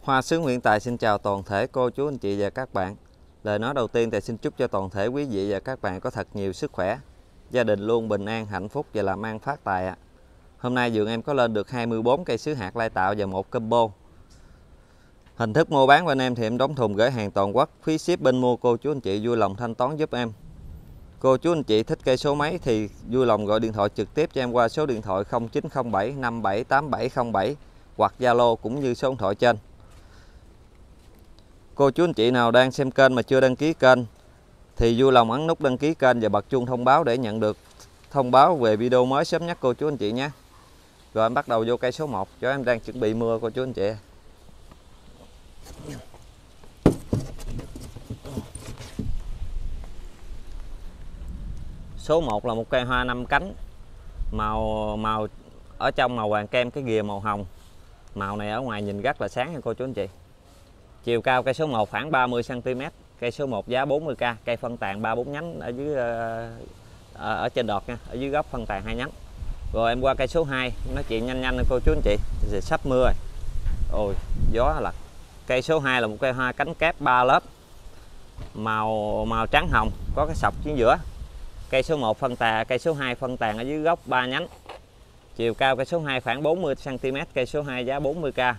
Hoa Sứ Nguyễn Tài xin chào toàn thể cô chú anh chị và các bạn. Lời nói đầu tiên Tài xin chúc cho toàn thể quý vị và các bạn có thật nhiều sức khỏe, gia đình luôn bình an, hạnh phúc và làm ăn phát tài ạ. Hôm nay vườn em có lên được 24 cây sứ hạt lai tạo và một combo. Hình thức mua bán bên em thì em đóng thùng gửi hàng toàn quốc, phí ship bên mua cô chú anh chị vui lòng thanh toán giúp em. Cô chú anh chị thích cây số mấy thì vui lòng gọi điện thoại trực tiếp cho em qua số điện thoại 0907 578707 hoặc Zalo cũng như số điện thoại trên. Cô chú anh chị nào đang xem kênh mà chưa đăng ký kênh thì vui lòng ấn nút đăng ký kênh và bật chuông thông báo để nhận được thông báo về video mới sớm nhất cô chú anh chị nhé. Rồi em bắt đầu vô cây số 1 cho em đang chuẩn bị mưa cô chú anh chị. Số 1 là một cây hoa 5 cánh, màu ở trong màu vàng kem, cái ghìa màu hồng. Màu này ở ngoài nhìn rất là sáng nha cô chú anh chị. Chiều cao cây số 1 khoảng 30 cm, cây số 1 giá 40k, cây phân tàn 3-4 nhánh ở dưới ở trên đọt nha, ở dưới gốc phân tàn 2 nhánh. Rồi em qua cây số 2, nói chuyện nhanh cô chú anh chị, thì sắp mưa rồi. Ôi, gió là. Cây số 2 là một cây hoa cánh kép 3 lớp. Màu trắng hồng, có cái sọc chính giữa. Cây số 1 phân tàn, cây số 2 phân tàn ở dưới gốc 3 nhánh. Chiều cao cây số 2 khoảng 40 cm, cây số 2 giá 40k.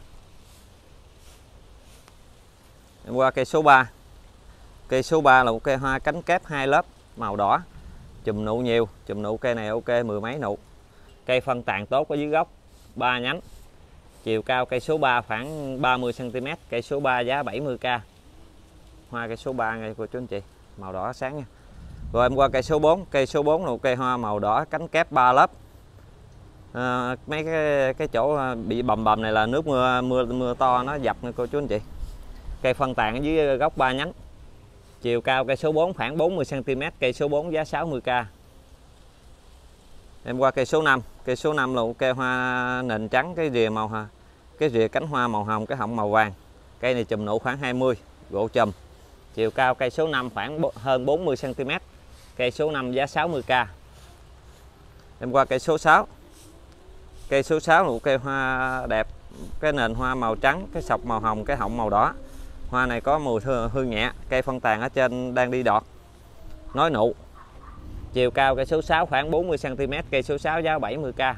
Em qua cây số 3. Cây số 3 là một cây hoa cánh kép 2 lớp, màu đỏ. Chùm nụ nhiều, chùm nụ cây này ok 10 mấy nụ. Cây phân tàn tốt ở dưới gốc 3 nhánh. Chiều cao cây số 3 khoảng 30 cm, cây số 3 giá 70k. Hoa cây số 3 ngay cô chú anh chị, màu đỏ sáng nha. Rồi em qua cây số 4, cây số 4 là một cây hoa màu đỏ cánh kép 3 lớp. Mấy cái chỗ bị bầm này là nước mưa to nó dập nha cô chú anh chị. Cây phân tàn ở dưới gốc 3 nhánh. Chiều cao cây số 4 khoảng 40 cm, cây số 4 giá 60k. Em qua cây số 5. Cây số 5 là một cây hoa nền trắng, cái rìa cánh hoa màu hồng, cái họng màu vàng. Cây này chùm nụ khoảng 20, gỗ chùm. Chiều cao cây số 5 khoảng hơn 40 cm, cây số 5 giá 60k. Em qua cây số 6. Cây số 6 là một cây hoa đẹp, cái nền hoa màu trắng, cái sọc màu hồng, cái họng màu đỏ. Hoa này có mùi hương nhẹ, cây phân tàn ở trên đang đi đọt, nói nụ. Chiều cao cây số 6 khoảng 40 cm, cây số 6 giá 70k.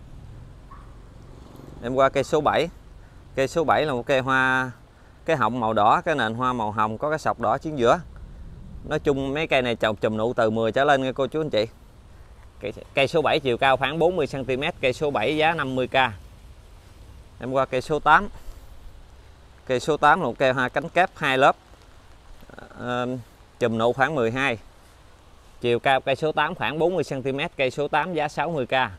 Em qua cây số 7. Cây số 7 là một cây hoa, cái họng màu đỏ, cái nền hoa màu hồng, có cái sọc đỏ chính giữa. Nói chung mấy cây này trồng chùm nụ từ 10 trở lên nha cô chú anh chị. Cây số 7 chiều cao khoảng 40 cm, cây số 7 giá 50k. Em qua cây số 8. Cây số 8 là một cây hoa cánh kép 2 lớp, chùm nụ khoảng 12. Chiều cao cây số 8 khoảng 40 cm, cây số 8 giá 60k.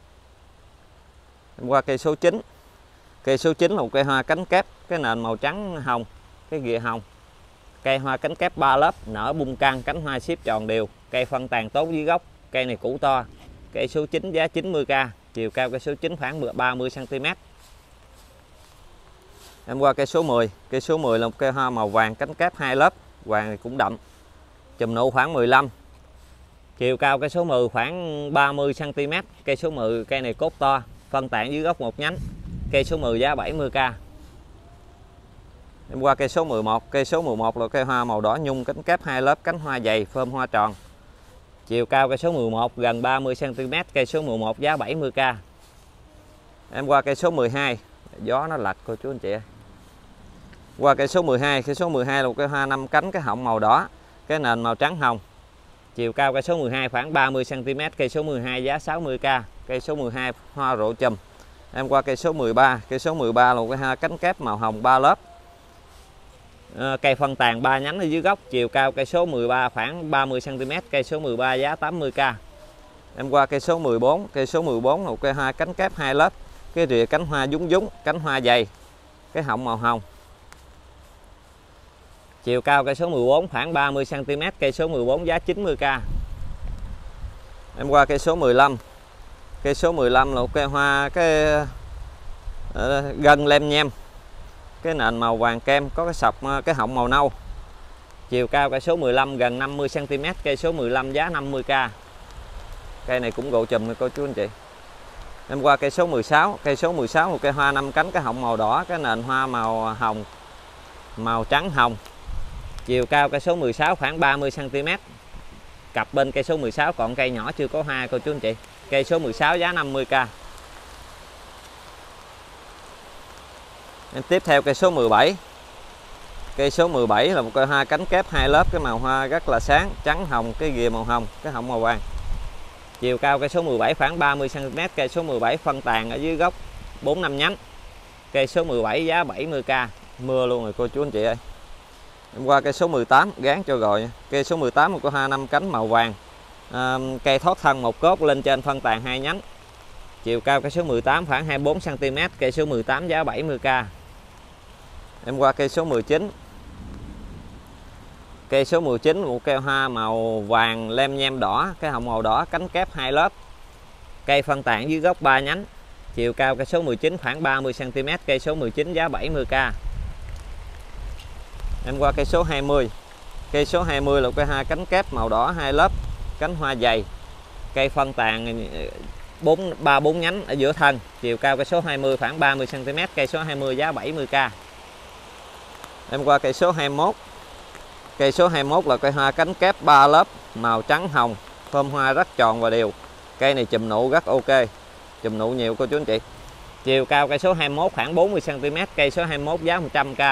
Em qua cây số 9. Cây số 9 là một cây hoa cánh kép, cái nền màu trắng hồng, cái ghìa hồng. Cây hoa cánh kép 3 lớp, nở bung căng, cánh hoa xếp tròn đều, cây phân tàn tốt dưới gốc, cây này củ to. Cây số 9 giá 90k, chiều cao cây số 9 khoảng 30 cm. Em qua cây số 10. Cây số 10 là một cây hoa màu vàng cánh kép 2 lớp, vàng này cũng đậm. Chùm nụ khoảng 15. Chiều cao cây số 10 khoảng 30 cm, cây số 10 cây này cốt to, phân tán dưới gốc một nhánh. Cây số 10 giá 70k. Em qua cây số 11. Cây số 11 là cây hoa màu đỏ nhung cánh kép 2 lớp, cánh hoa dày, phơm hoa tròn. Chiều cao cây số 11 gần 30 cm, cây số 11 giá 70k. Em qua cây số 12. Gió nó lật cô chú anh chị. Qua cây số 12. Cây số 12 là một cây hoa 5 cánh, cái họng màu đỏ, cái nền màu trắng hồng. Chiều cao cây số 12 khoảng 30 cm, cây số 12 giá 60k. Cây số 12 hoa rộ chùm. Em qua cây số 13. Cây số 13 là một cây hoa cánh kép màu hồng 3 lớp. Cây phân tàn 3 nhánh ở dưới gốc, chiều cao cây số 13 khoảng 30 cm, cây số 13 giá 80k. Em qua cây số 14. Cây số 14 là một cây hoa cánh kép 2 lớp, cái rìa cánh hoa dúng, cánh hoa dày, cái họng màu hồng. Chiều cao cây số 14 khoảng 30 cm, cây số 14 giá 90k. Em qua cây số 15. Cây số 15 là một cây hoa gân lem nhem, cái nền màu vàng kem, có cái sọc, cái họng màu nâu. Chiều cao cây số 15 gần 50 cm, cây số 15 giá 50k. Cây này cũng gỗ chùm cô chú anh chị. Em qua cây số 16. Cây số 16 một cây hoa 5 cánh, cái họng màu đỏ, cái nền hoa màu hồng, màu trắng hồng. Chiều cao cây số 16 khoảng 30 cm. Cặp bên cây số 16, còn cây nhỏ chưa có hoa cô chú anh chị. Cây số 16 giá 50k. Em tiếp theo cây số 17. Cây số 17 là một cây hoa cánh kép 2 lớp, cái màu hoa rất là sáng, trắng hồng, cái ghìa màu hồng, cái họng màu vàng. Chiều cao cây số 17 khoảng 30 cm. Cây số 17 phân tàn ở dưới gốc 4-5 nhánh. Cây số 17 giá 70k. Mưa luôn rồi cô chú anh chị ơi. Em qua cây số 18 gán cho rồi nha. Cây số 18 một cây hoa 5 cánh màu vàng. Cây thoát thân một cốt, lên trên phân tàn 2 nhánh. Chiều cao cây số 18 khoảng 24 cm. Cây số 18 giá 70k. Em qua cây số 19. Cây số 19 một cây hoa màu vàng lem nhem đỏ, cái hồng màu đỏ, cánh kép 2 lớp. Cây phân tàn dưới gốc 3 nhánh. Chiều cao cây số 19 khoảng 30 cm. Cây số 19 giá 70k. Em qua cây số 20. Cây số 20 là cây hoa cánh kép màu đỏ 2 lớp, cánh hoa dày. Cây phân tàn 3-4 nhánh ở giữa thân. Chiều cao cây số 20 khoảng 30 cm. Cây số 20 giá 70k. Em qua cây số 21. Cây số 21 là cây hoa cánh kép 3 lớp, màu trắng hồng, phơm hoa rất tròn và đều. Cây này chùm nụ rất ok, chùm nụ nhiều cô chú anh chị. Chiều cao cây số 21 khoảng 40 cm. Cây số 21 giá 100k.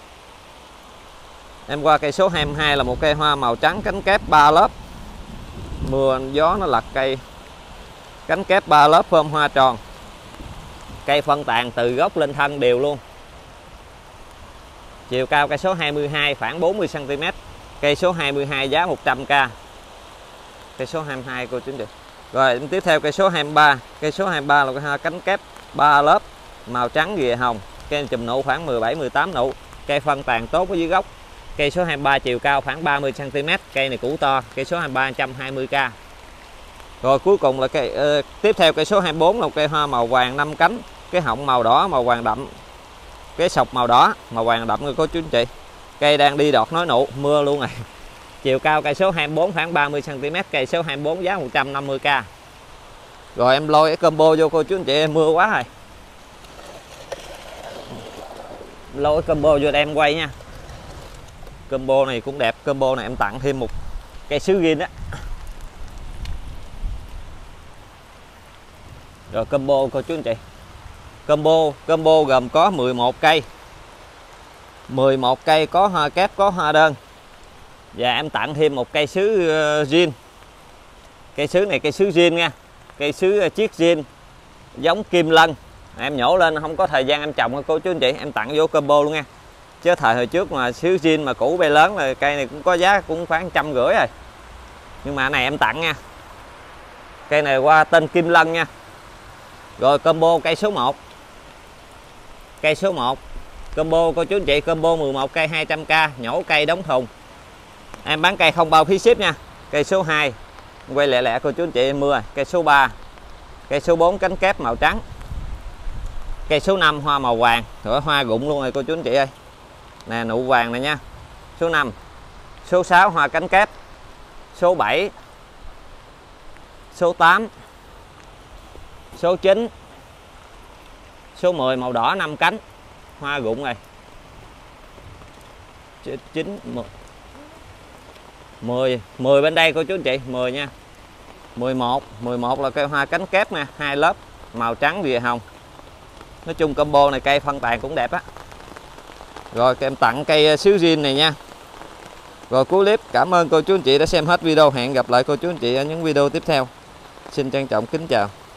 Em qua cây số 22 là một cây hoa màu trắng cánh kép 3 lớp. Mưa gió nó lật cây. Cánh kép 3 lớp, phơm hoa tròn. Cây phân tàn từ gốc lên thân đều luôn. Chiều cao cây số 22 khoảng 40 cm. Cây số 22 giá 100k. Cây số 22 cô chú anh chị. Rồi tiếp theo cây số 23. Cây số 23 là cây hoa cánh kép 3 lớp, màu trắng ghìa hồng. Cây chùm nụ khoảng 17-18 nụ. Cây phân tàn tốt ở dưới gốc. Cây số 23 chiều cao khoảng 30 cm. Cây này củ to. Cây số 23 120k. Rồi cuối cùng là cây tiếp theo cây số 24 là một cây hoa màu vàng 5 cánh, cái họng màu đỏ màu vàng đậm, cái sọc màu đỏ màu vàng đậm người cô chú anh chị. Cây đang đi đọt nói nụ, mưa luôn rồi. Chiều cao cây số 24 khoảng 30 cm. Cây số 24 giá 150k. Rồi em lôi cái combo vô cô chú anh chị, mưa quá rồi. Lôi cái combo vô để em quay nha. Combo này cũng đẹp. Combo này em tặng thêm một cây sứ rin á. Rồi combo cô chú anh chị. Combo gồm có 11 cây. 11 cây có hoa kép, có hoa đơn. Và em tặng thêm một cây sứ rin. Cây sứ này cây sứ rin nha. Cây sứ chiết rin giống kim lân. Em nhổ lên không có thời gian em trồng cô chú anh chị, em tặng vô combo luôn nha. Chứ thời hồi trước mà sứ rin mà củ bê lớn là cây này cũng có giá cũng khoảng 150 rồi. Nhưng mà này em tặng nha. Cây này qua tên kim lân nha. Rồi combo cây số 1. Cây số 1 combo cô chú anh chị, combo 11 cây 200k, nhổ cây đóng thùng. Em bán cây không bao phí ship nha. Cây số 2 quay lẹ lẹ cô chú anh chị, em mưa. Cây số 3. Cây số 4 cánh kép màu trắng. Cây số 5 hoa màu vàng, rồi hoa rụng luôn rồi cô chú anh chị ơi. Nè nụ vàng này nha. Số 5. Số 6 hoa cánh kép. Số 7. Số 8. Số 9. Số 10 màu đỏ 5 cánh, hoa rụng rồi. 9 10 bên đây cô chú anh chị, 10 nha. 11 là cây hoa cánh kép nha, 2 lớp, màu trắng ghìa hồng. Nói chung combo này cây phân tàn cũng đẹp á. Rồi em tặng cây sứ rin này nha. Rồi cuối clip cảm ơn cô chú anh chị đã xem hết video. Hẹn gặp lại cô chú anh chị ở những video tiếp theo. Xin trân trọng kính chào.